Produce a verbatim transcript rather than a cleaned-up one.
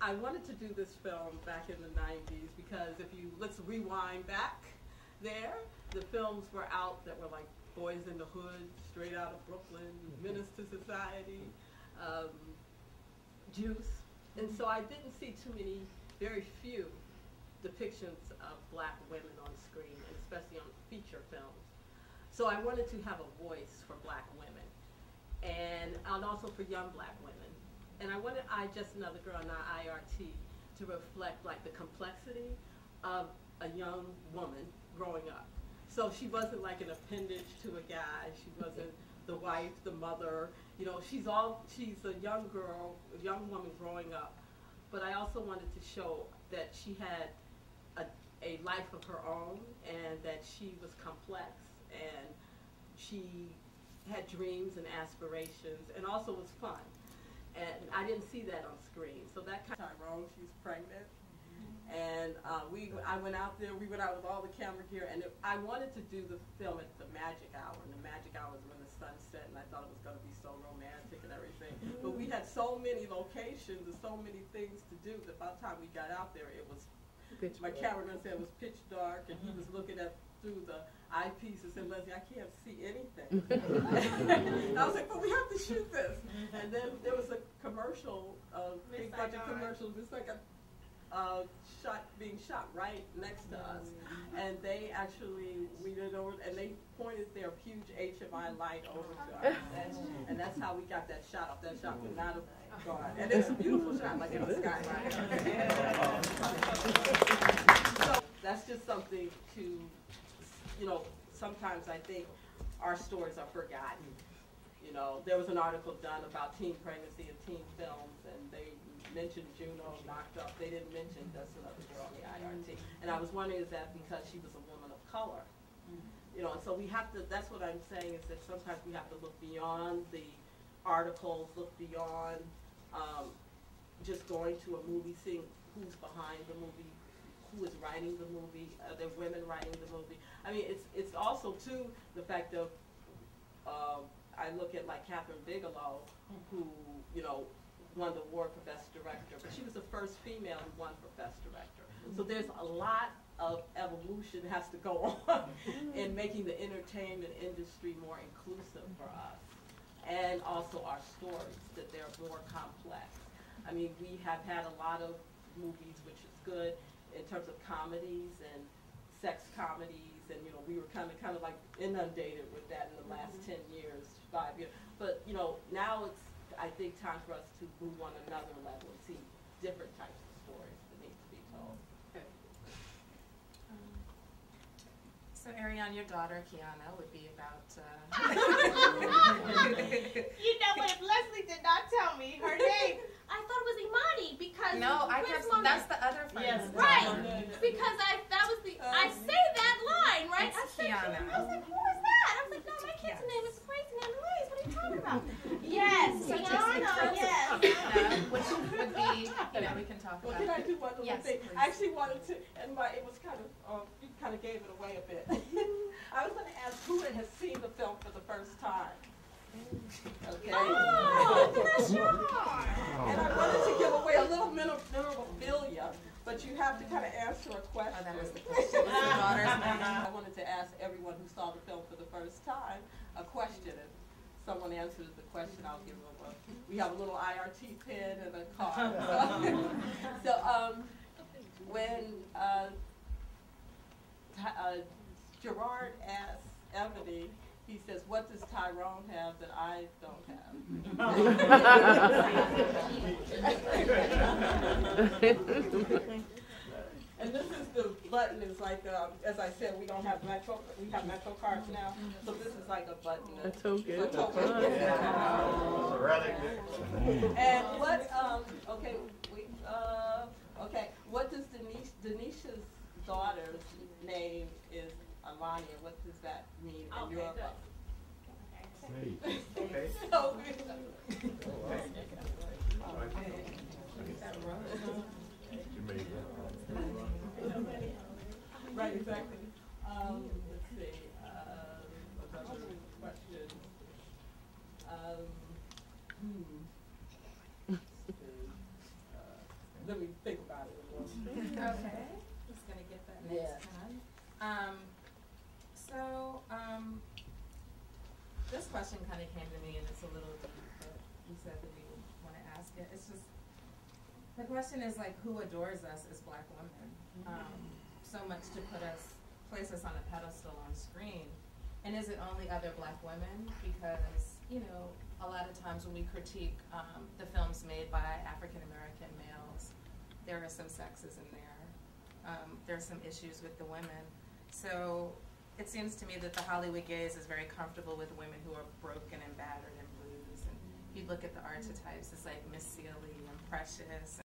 I wanted to do this film back in the nineties because if you, let's rewind back there, the films were out that were like Boys in the Hood, Straight Out of Brooklyn, Menace to Society, um, Juice. And so I didn't see too many, very few depictions of black women on screen, and especially on feature films. So I wanted to have a voice for black women, and, and also for young black women. And I wanted I Just Another Girl, Not I R T, to reflect like the complexity of a young woman growing up. So she wasn't like an appendage to a guy. She wasn't the wife, the mother. You know, she's all she's a young girl, a young woman growing up. But I also wanted to show that she had a, a life of her own, and that she was complex, and she had dreams and aspirations, and also was fun. And I didn't see that on screen. So that kind of Tyrone, she's pregnant. And uh, we, I went out there, we went out with all the camera gear, and it, I wanted to do the film at the magic hour, and the magic hour was when the sun set, and I thought it was going to be so romantic and everything. But we had so many locations and so many things to do that by the time we got out there, it was, pitch my cameraman said it was pitch dark, and he was looking at through the eyepiece and said, Leslie, I can't see anything. And I was like, but we have to shoot this. And then there was a commercial, a big budget commercial, just like a Uh, shot being shot right next to us, and they actually we did over and they pointed their huge H M I light over to us, and, and that's how we got that shot up. That shot would not have gone, and it's a beautiful shot, like in the sky. So that's just something to, you know. Sometimes I think our stories are forgotten. You know, there was an article done about teen pregnancy and teen films, and they mentioned Juno, knocked up. They didn't mention Just Another Girl on the I R T. And I was wondering, is that because she was a woman of color? You know, and so we have to, that's what I'm saying, is that sometimes we have to look beyond the articles, look beyond um, just going to a movie, seeing who's behind the movie, who is writing the movie, are there women writing the movie? I mean, it's, it's also, too, the fact of, uh, I look at like Catherine Bigelow, who, you know, won the award for Best Director, but she was the first female who won for Best Director. So there's a lot of evolution has to go on in making the entertainment industry more inclusive for us, and also our stories, that they're more complex. I mean, we have had a lot of movies, which is good, in terms of comedies and sex comedies, and you know, we were kind of kind of like inundated with that in the last ten years, five years. But you know, now it's, I think, time for us to move on another level and see different types of stories that need to be told. Okay. Um, so, Ariane, your daughter, Kiana, would be about... Uh... You know what? If Leslie did not tell me her name, I thought it was Imani, because... No, I kept... That's the other friend. Yes. Right. Because I, that was the... I say that line, right? It's I said, Kiana. I was like, who is that? I was like, no, my kid's name is Crazy Nana Louise. What are you talking about? Yes, So just in Kiana, terms yes. of Kiana, which would be, you know, we can talk Well, about. can I do one little Yes, thing? please. I actually wanted to, and my, it was kind of, um, you kind of gave it away a bit. I was going to ask who has seen the film for the first time. Okay. Oh, bless your And heart. I wanted to give away a little memorabilia, but you have to kind of answer a question. Oh, that was the question. What's your daughter's name? I wanted to ask everyone who saw the film for the first time a question. If someone answers the question, I'll give them a, we have a little I R T pen and a card. So, so um, when uh, uh, Gerard asks Ebony, he says, what does Tyrone have that I don't have? And this is the button, is like, um, as I said, we don't have Metro, we have Metro cards now, so this is like a button. A token. A token. And what, um, okay, we, uh, okay, what does Denise, Denisha's daughter's name is Alania, what does that mean in Okay, your good. book? Okay. So, right, exactly. Um, let's see. Um, another question. Um, hmm. Let's see. Uh, let me think about it a little. Okay, just gonna get that next Yeah. time. Um, so, um, this question kind of came to me, and it's a little deep, but you said that we would want to ask it. It's just, the question is like, who adores us as Black women? Um, so much to put us, place us on a pedestal on screen. And is it only other Black women? Because, you know, a lot of times when we critique um, the films made by African American males, there are some sexism there. Um, there's some issues with the women. So it seems to me that the Hollywood gaze is very comfortable with women who are broken and battered and bruised. And you look at the archetypes, it's like Miss Celie and Precious